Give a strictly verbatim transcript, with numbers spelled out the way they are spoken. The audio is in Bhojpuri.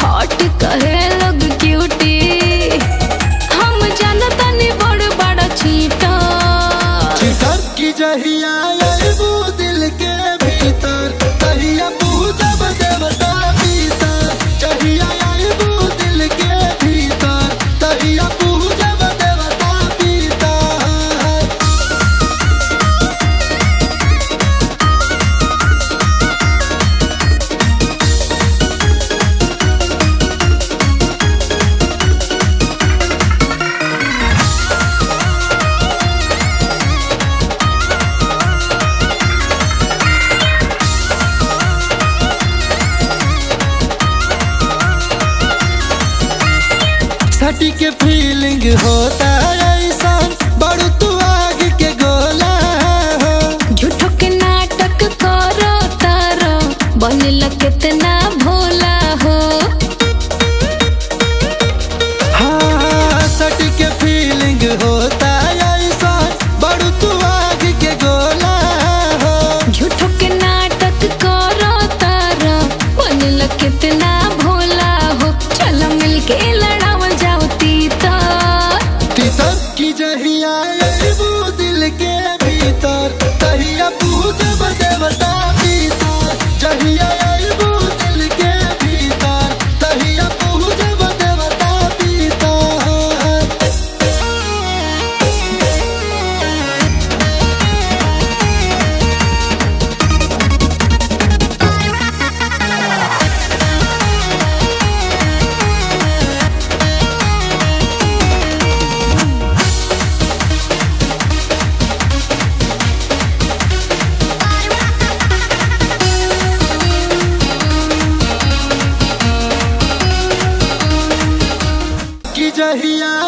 हॉट कहे लोग क्यूटी, हम जानता नहीं बड़ बड़ा चीटर। चीटर की जहिया आइबू दिल के भीतर, तहिया पूजब देवता भीतर। जहिया आइबू दिल के भीतर, तहिया पूजब देवता भीतर। सटी के फीलिंग होता ऐसा, बड़ू तू आग के गोला हो। झूठो के नाटक करो तारो, बनल कितना भोला हो। हाँ सटी के फीलिंग होता ऐसा, बड़ू तू आग के गोला हो। झूठो के नाटक करो तारो, बनल कितना भोला हो। चलो मिलके लड़ावल जाओ तीतर। तीतर की जहिया आइबू दिल के भीतर, तहिया पूजब देवता भीतर। जहिया आइबू दिल के भीतर, तहिया पूजब देवता भीतर। की जहिया